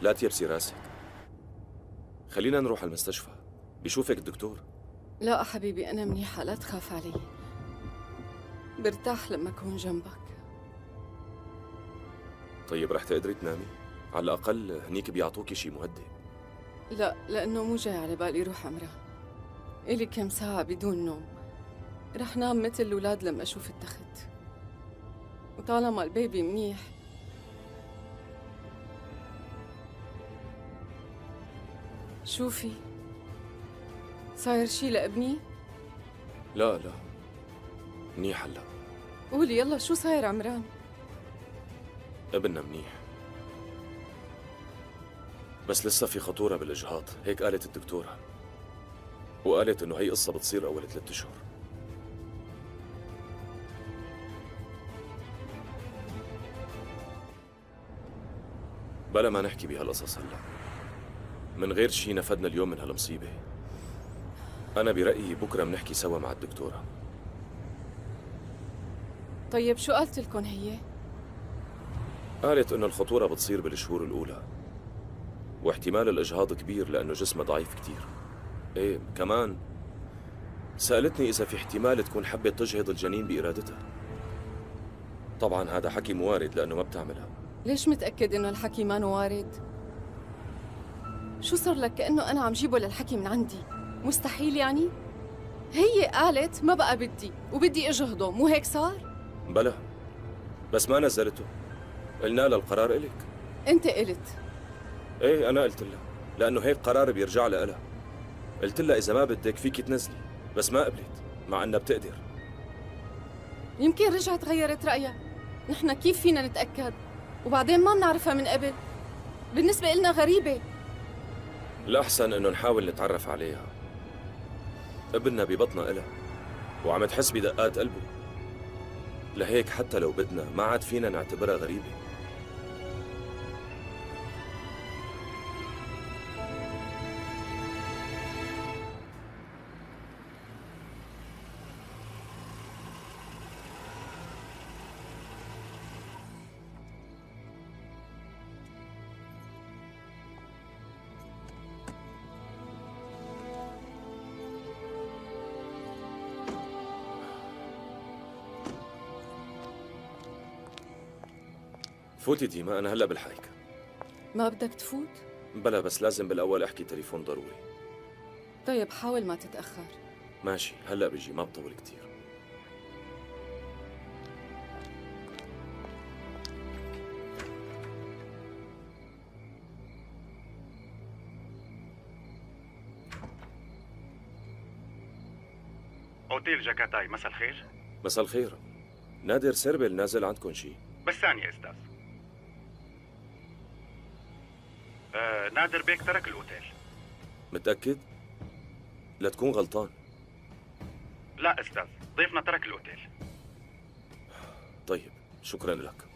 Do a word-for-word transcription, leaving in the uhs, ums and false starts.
لا تيبسي راسك، خلينا نروح على المستشفى بيشوفك الدكتور. لا حبيبي، أنا منيحة، لا تخاف علي. برتاح لما أكون جنبك. طيب رح تقدري تنامي؟ على الأقل هنيك بيعطوكي شي مهدئ. لا، لأنه مو جاي على بالي روح عمران. إلي كم ساعة بدون نوم، رح نام مثل الأولاد لما أشوف التخت. وطالما البيبي منيح. شوفي، صاير شي لابني؟ لا لا منيح هلا. قولي يلا، شو صاير عمران؟ ابننا منيح، بس لسه في خطورة بالإجهاض، هيك قالت الدكتورة، وقالت إنه هي قصة بتصير أول ثلاثة أشهر. بلا ما نحكي بهالقصص هلا، من غير شي نفدنا اليوم من هالمصيبة. أنا برأيي بكرة بنحكي سوا مع الدكتورة. طيب شو قالت لكم هي؟ قالت إنه الخطورة بتصير بالشهور الأولى، واحتمال الإجهاض كبير لأنه جسمه ضعيف كتير. إيه كمان سألتني إذا في احتمال تكون حبت تجهض الجنين بإرادتها. طبعا هذا حكي مو وارد لأنه ما بتعملها. ليش متأكد إنه الحكي ما وارد؟ شو صار لك كأنه أنا عم جيبه للحكي من عندي؟ مستحيل يعني؟ هي قالت ما بقى بدي وبدي أجهضه، مو هيك صار؟ بلا، بس ما نزلته، قلنا لها القرار إلك. أنت قلت. إيه أنا قلت لها، لأنه هيك قرار بيرجع لها إلها. قلت لها إذا ما بدك فيك تنزلي، بس ما قبلت مع أنها بتقدر. يمكن رجعت غيرت رأيها، نحن كيف فينا نتأكد؟ وبعدين ما بنعرفها من قبل، بالنسبة إلنا غريبة. الأحسن إنه نحاول نتعرف عليها. ابننا ببطنها إلها وعم تحس بدقات قلبه، لهيك حتى لو بدنا ما عاد فينا نعتبرها غريبة. فوتي ديما، أنا هلأ بالحايكة. ما بدك تفوت؟ بلا، بس لازم بالأول أحكي تليفون ضروري. طيب حاول ما تتأخر. ماشي، هلأ بيجي، ما بطول كتير. اوتيل جاكاتاي، مساء الخير. مساء الخير. نادر سربل نازل عندكم شي؟ بس ثانية استاذ. آه نادر بيك ترك الاوتيل. متأكد؟ لا تكون غلطان. لا استاذ، ضيفنا ترك الاوتيل. طيب شكرا لك.